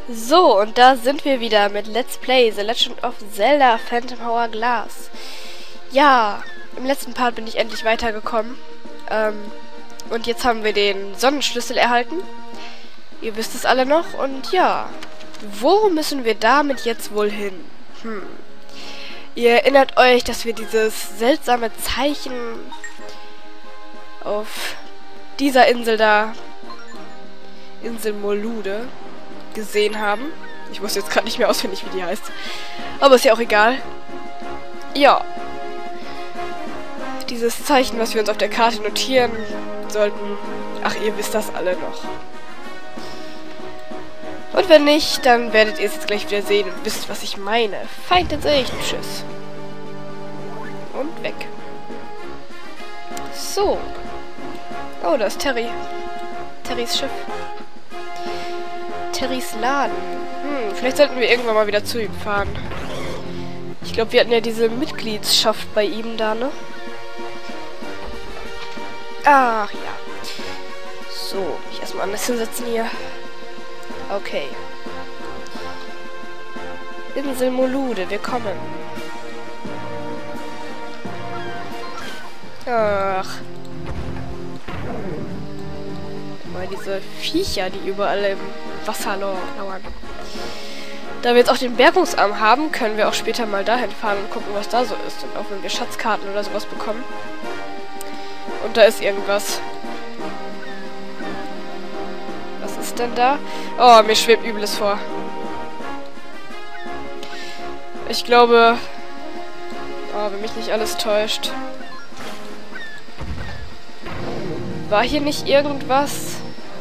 So, und da sind wir wieder mit Let's Play The Legend of Zelda Phantom Hourglass. Ja, im letzten Part bin ich endlich weitergekommen. Und jetzt haben wir den Sonnenschlüssel erhalten. Ihr wisst es alle noch. Und ja, wo müssen wir damit jetzt wohl hin? Ihr erinnert euch, dass wir dieses seltsame Zeichen auf dieser Insel da, Insel Molude, gesehen haben. Ich wusste jetzt gerade nicht mehr auswendig, wie die heißt. Aber ist ja auch egal. Ja. Dieses Zeichen, was wir uns auf der Karte notieren sollten. Ach, ihr wisst das alle noch. Und wenn nicht, dann werdet ihr es jetzt gleich wieder sehen und wisst, was ich meine. Feind in Sicht. Tschüss. Und weg. So. Oh, da ist Terry. Terrys Schiff. Terrys Laden. Vielleicht sollten wir irgendwann mal wieder zu ihm fahren. Ich glaube, wir hatten ja diese Mitgliedschaft bei ihm da, ne? Ach ja. So, ich erstmal anders hinsetzen hier. Okay. Insel Molude, wir kommen. Ach. Mal diese Viecher, die überall im Wasser lauern. Da wir jetzt auch den Bergungsarm haben, können wir auch später mal dahin fahren und gucken, was da so ist. Und auch wenn wir Schatzkarten oder sowas bekommen. Und da ist irgendwas. Was ist denn da? Oh, mir schwebt Übles vor. Ich glaube... Oh, wenn mich nicht alles täuscht. War hier nicht irgendwas?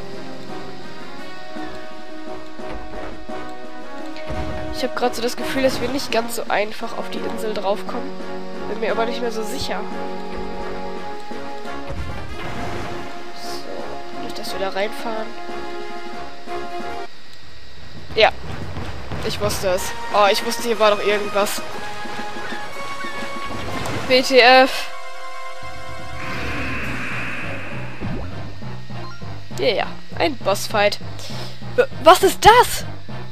Ich habe gerade so das Gefühl, dass wir nicht ganz so einfach auf die Insel draufkommen. Bin mir aber nicht mehr so sicher. So, nicht, dass wir da reinfahren. Ja, ich wusste es. Oh, ich wusste, hier war doch irgendwas. WTF. Ja, yeah, ein Bossfight. Was ist das?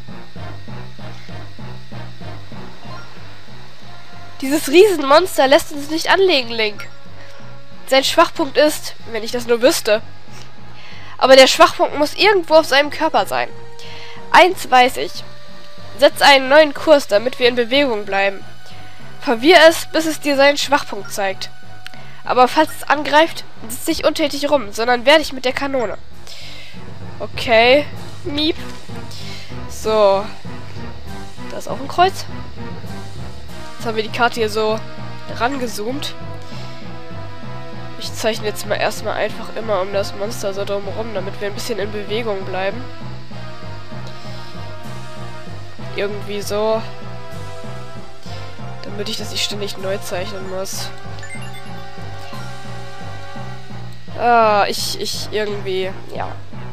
Dieses Riesenmonster lässt uns nicht anlegen, Link. Sein Schwachpunkt ist, wenn ich das nur wüsste. Aber der Schwachpunkt muss irgendwo auf seinem Körper sein. Eins weiß ich. Setz einen neuen Kurs, damit wir in Bewegung bleiben. Verwirr es, bis es dir seinen Schwachpunkt zeigt. Aber falls es angreift, sitz nicht untätig rum, sondern wehr dich mit der Kanone. Okay. Miep. So. Da ist auch ein Kreuz. Jetzt haben wir die Karte hier so rangezoomt. Ich zeichne jetzt mal erstmal einfach immer um das Monster so drumherum, damit wir ein bisschen in Bewegung bleiben. Irgendwie so. Damit ich das nicht ständig neu zeichnen muss. Ah, ich irgendwie, ja.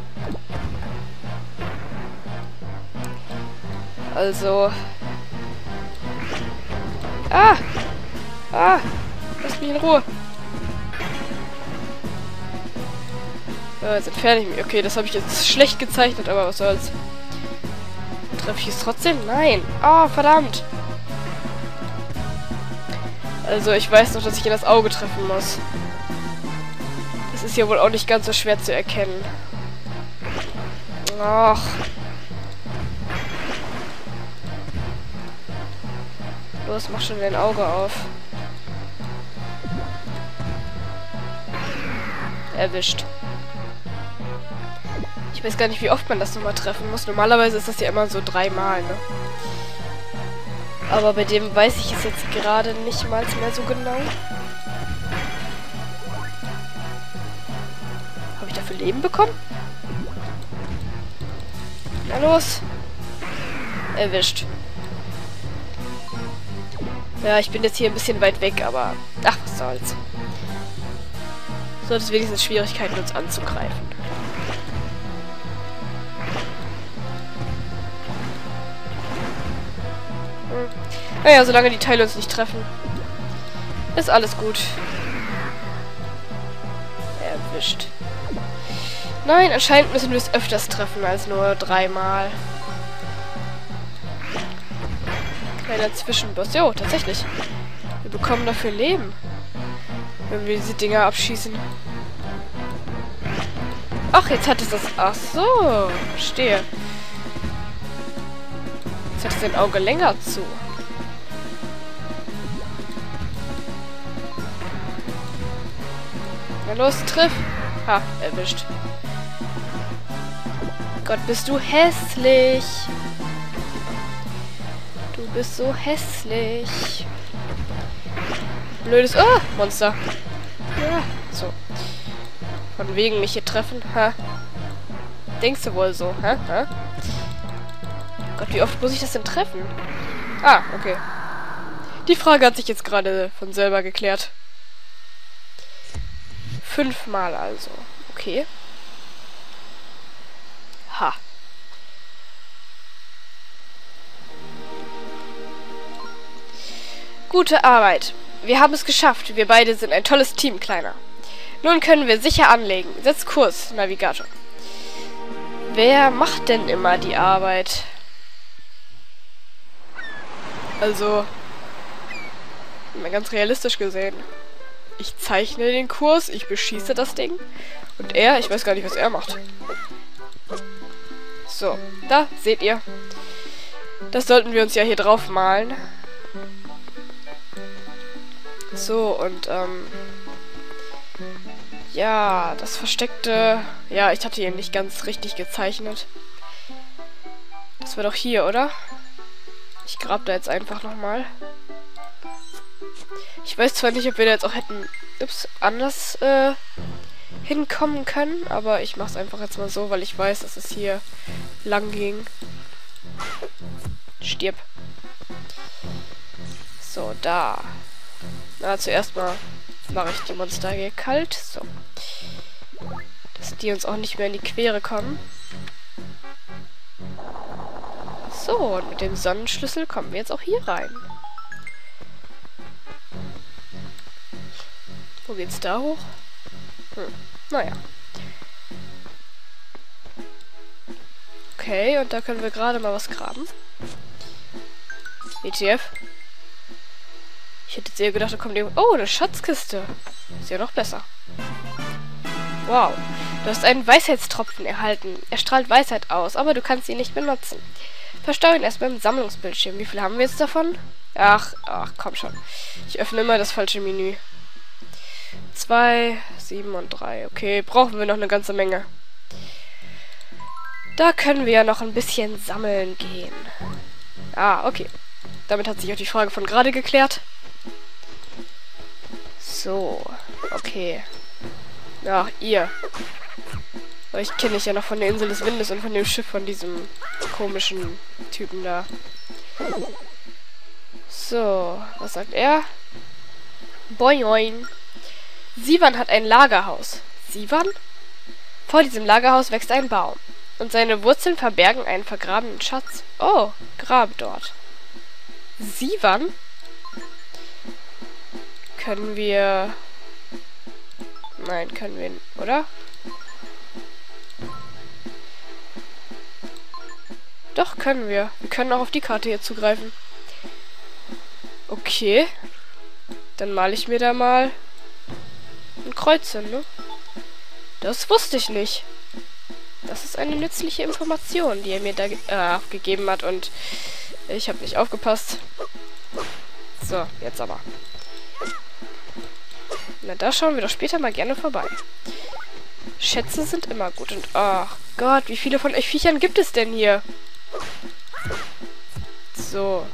Also... Ah! Ah! Lass mich in Ruhe. Jetzt entferne ich mich. Okay, das habe ich jetzt schlecht gezeichnet, aber was soll's. Treffe ich es trotzdem? Nein. Oh, verdammt. Also, ich weiß noch, dass ich in das Auge treffen muss. Das ist ja wohl auch nicht ganz so schwer zu erkennen. Ach. Los, mach schon dein Auge auf. Erwischt. Ich weiß gar nicht, wie oft man das nochmal treffen muss. Normalerweise ist das ja immer so 3-mal, ne? Aber bei dem weiß ich es jetzt gerade nicht mal mehr so genau. Habe ich dafür Leben bekommen? Na los. Erwischt. Ja, ich bin jetzt hier ein bisschen weit weg, aber... Ach, was soll's. So hat es wenigstens Schwierigkeiten, uns anzugreifen. Naja, solange die Teile uns nicht treffen, ist alles gut. Erwischt. Nein, anscheinend müssen wir es öfters treffen als nur 3-mal. Kleiner Zwischenboss. Jo, tatsächlich. Wir bekommen dafür Leben. Wenn wir diese Dinger abschießen. Ach, jetzt hat es das... Ach so, verstehe. Jetzt hat es sein Auge länger zu. Na los, triff. Ha, erwischt. Gott, bist du hässlich. Du bist so hässlich. Blödes... Oh, Monster. Ja, so. Von wegen mich hier treffen. Ha. Denkst du wohl so, hä? Ha? Gott, wie oft muss ich das denn treffen? Ah, okay. Die Frage hat sich jetzt gerade von selber geklärt. 5-mal also. Okay. Ha. Gute Arbeit. Wir haben es geschafft. Wir beide sind ein tolles Team, Kleiner. Nun können wir sicher anlegen. Setz Kurs, Navigator. Wer macht denn immer die Arbeit? Also, mal ganz realistisch gesehen. Ich zeichne den Kurs, ich beschieße das Ding. Und er, ich weiß gar nicht, was er macht. So, da seht ihr. Das sollten wir uns ja hier drauf malen. So, und, ja, das versteckte... Ja, ich hatte ihn nicht ganz richtig gezeichnet. Das war doch hier, oder? Ich grab da jetzt einfach nochmal. Ich weiß zwar nicht, ob wir da jetzt auch hätten anders hinkommen können, aber ich mach's einfach jetzt mal so, weil ich weiß, dass es hier lang ging. Stirb. So, da. Na, zuerst mal mache ich die Monster hier kalt. So. Dass die uns auch nicht mehr in die Quere kommen. So, und mit dem Sonnenschlüssel kommen wir jetzt auch hier rein. Wo geht's da hoch? Naja. Okay, und da können wir gerade mal was graben. ETF. Ich hätte jetzt eher gedacht, da kommt irgendwo... Oh, eine Schatzkiste. Ist ja noch besser. Wow. Du hast einen Weisheitstropfen erhalten. Er strahlt Weisheit aus, aber du kannst ihn nicht benutzen. Verstau ihn erstmal im Sammlungsbildschirm. Wie viel haben wir jetzt davon? Ach, komm schon. Ich öffne immer das falsche Menü. 2, 7 und 3. Okay, brauchen wir noch eine ganze Menge. Da können wir ja noch ein bisschen sammeln gehen. Ah, okay. Damit hat sich auch die Frage von gerade geklärt. So, okay. Ja, ihr. Euch kenne ich ja noch von der Insel des Windes und von dem Schiff von diesem komischen Typen da. So, was sagt er? Boing. Sivan hat ein Lagerhaus. Sivan? Vor diesem Lagerhaus wächst ein Baum. Und seine Wurzeln verbergen einen vergrabenen Schatz. Oh, grab dort. Sivan? Können wir... Nein, können wir... Oder? Doch, können wir. Wir können auch auf die Karte hier zugreifen. Okay. Dann male ich mir da mal ein Kreuz hin, ne? Das wusste ich nicht. Das ist eine nützliche Information, die er mir da gegeben hat und ich habe nicht aufgepasst. So, jetzt aber. Na, da schauen wir doch später mal gerne vorbei. Schätze sind immer gut und... Ach Gott, wie viele von euch Viechern gibt es denn hier? So.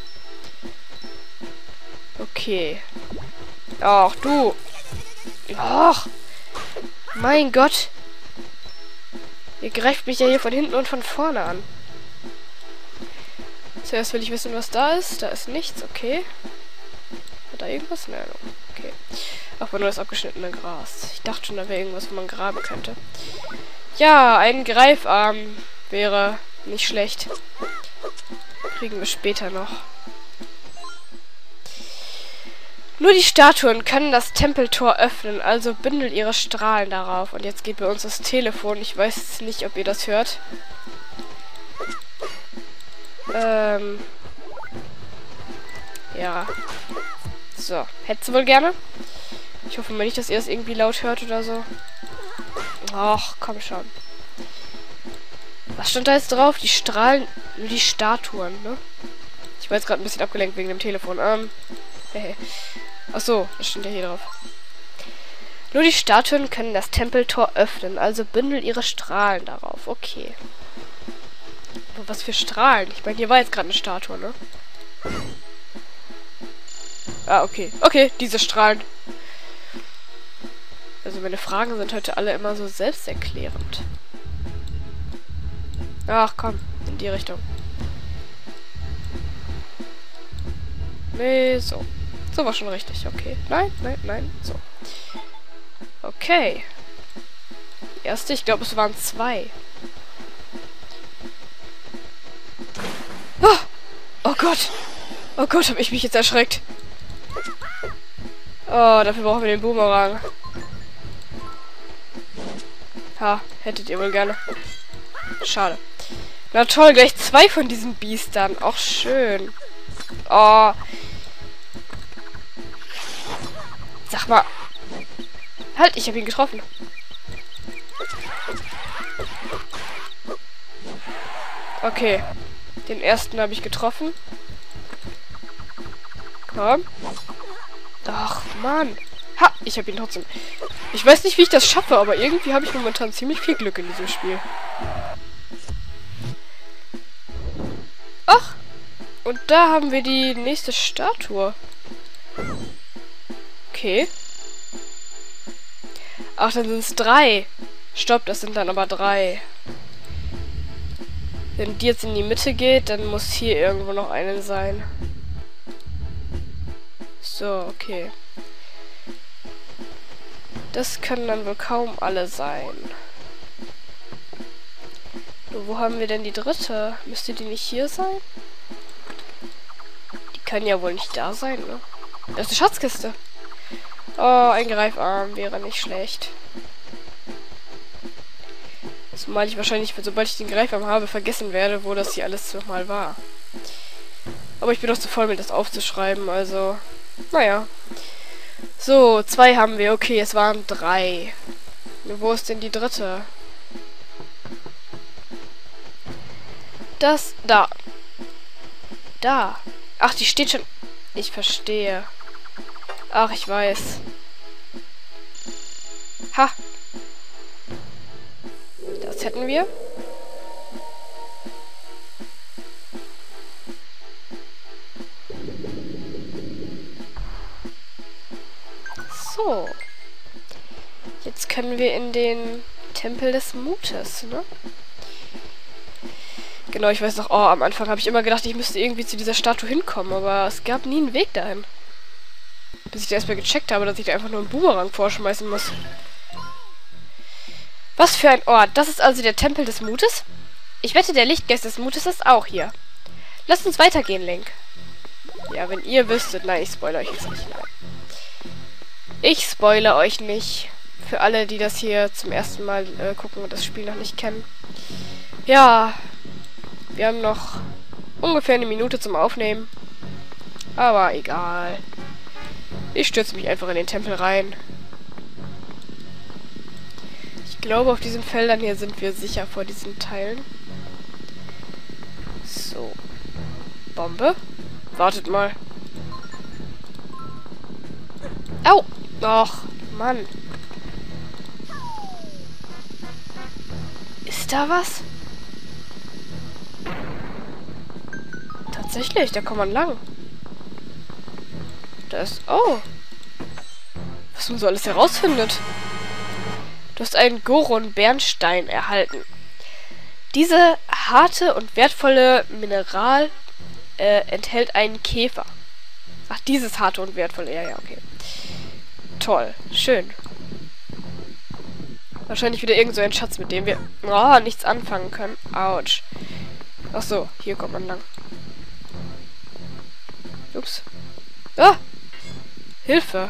Okay. Ach, du. Ach. Mein Gott. Ihr greift mich ja hier von hinten und von vorne an. Zuerst will ich wissen, was da ist. Da ist nichts, okay. Hat da irgendwas? Nein, okay. Auch nur das abgeschnittene Gras. Ich dachte schon, da wäre irgendwas, wo man graben könnte. Ja, ein Greifarm wäre nicht schlecht. Kriegen wir später noch. Nur die Statuen können das Tempeltor öffnen, also bündelt ihre Strahlen darauf. Und jetzt geht bei uns das Telefon. Ich weiß nicht, ob ihr das hört. Ja. So. Hättest du wohl gerne? Ich hoffe mal nicht, dass ihr es irgendwie laut hört oder so. Ach, komm schon. Was stand da jetzt drauf? Die Strahlen... Die Statuen, ne? Ich war jetzt gerade ein bisschen abgelenkt wegen dem Telefon. Achso, das steht ja hier drauf. Nur die Statuen können das Tempeltor öffnen, also bündel ihre Strahlen darauf. Okay. Aber was für Strahlen? Ich meine, hier war jetzt gerade eine Statue, ne? Ah, okay. Okay, diese Strahlen. Also meine Fragen sind heute alle immer so selbsterklärend. Ach komm, in die Richtung. Nee, so. So war schon richtig, okay. Nein, nein, nein, so. Okay. Die erste, ich glaube, es waren 2. Oh, oh Gott. Oh Gott, habe ich mich jetzt erschreckt. Oh, dafür brauchen wir den Boomerang. Ha, hättet ihr wohl gerne. Schade. Na toll, gleich 2 von diesen Biestern. Auch schön. Oh. Sag mal. Halt, ich habe ihn getroffen. Okay. Den ersten habe ich getroffen. Komm. Ach, Mann. Ha, ich habe ihn trotzdem. Ich weiß nicht, wie ich das schaffe, aber irgendwie habe ich momentan ziemlich viel Glück in diesem Spiel. Ach. Und da haben wir die nächste Statue. Okay. Ach, dann sind es 3. Stopp, das sind dann aber 3. Wenn die jetzt in die Mitte geht, dann muss hier irgendwo noch eine sein. So, okay. Das können dann wohl kaum alle sein. Nur, wo haben wir denn die dritte? Müsste die nicht hier sein? Die kann ja wohl nicht da sein, ne? Das ist eine Schatzkiste. Oh, ein Greifarm wäre nicht schlecht. Zumal ich wahrscheinlich, sobald ich den Greifarm habe, vergessen werde, wo das hier alles nochmal war. Aber ich bin doch zu voll, mir das aufzuschreiben, also... Naja. So, 2 haben wir. Okay, es waren 3. Wo ist denn die dritte? Das, da. Da. Ach, die steht schon... Ich verstehe. Ach, ich weiß. Ha. Das hätten wir. So. Jetzt können wir in den Tempel des Mutes, ne? Genau, ich weiß noch, oh, am Anfang habe ich immer gedacht, ich müsste irgendwie zu dieser Statue hinkommen, aber es gab nie einen Weg dahin. Bis ich da erstmal gecheckt habe, dass ich da einfach nur einen Boomerang vorschmeißen muss. Was für ein Ort. Das ist also der Tempel des Mutes? Ich wette, der Lichtgeist des Mutes ist auch hier. Lasst uns weitergehen, Link. Ja, wenn ihr wüsstet. Nein, ich spoilere euch jetzt nicht. Nein. Ich spoilere euch nicht. Für alle, die das hier zum ersten Mal gucken und das Spiel noch nicht kennen. Ja, wir haben noch ungefähr eine Minute zum Aufnehmen. Aber egal. Ich stürze mich einfach in den Tempel rein. Ich glaube, auf diesen Feldern hier sind wir sicher vor diesen Teilen. So. Bombe. Wartet mal. Au! Och, Mann. Ist da was? Tatsächlich, da kommt man lang. Da ist... Oh. Was man so alles herausfindet. Du hast einen Goron-Bernstein erhalten. Diese harte und wertvolle Mineral enthält einen Käfer. Ach, dieses harte und wertvolle. Ja, okay. Toll. Schön. Wahrscheinlich wieder irgend so ein Schatz, mit dem wir nichts anfangen können. Autsch. Ach so, hier kommt man lang. Ups. Ah! Hilfe!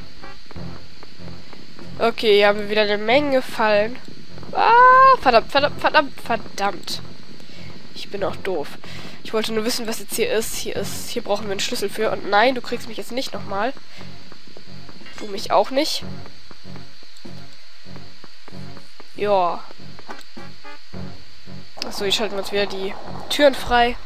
Okay, hier haben wir wieder eine Menge Fallen. Ah, verdammt, verdammt, verdammt, verdammt. Ich bin auch doof. Ich wollte nur wissen, was jetzt hier ist. Hier brauchen wir einen Schlüssel für. Und nein, du kriegst mich jetzt nicht nochmal. Du mich auch nicht. Ja. Achso, hier schalten wir uns wieder die Türen frei.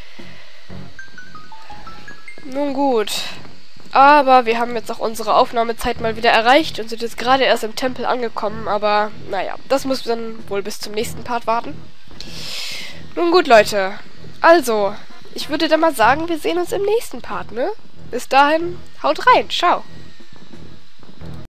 Nun gut. Aber wir haben jetzt auch unsere Aufnahmezeit mal wieder erreicht und sind jetzt gerade erst im Tempel angekommen. Aber naja, das muss dann wohl bis zum nächsten Part warten. Nun gut, Leute. Also, ich würde dann mal sagen, wir sehen uns im nächsten Part, ne? Bis dahin, haut rein. Ciao.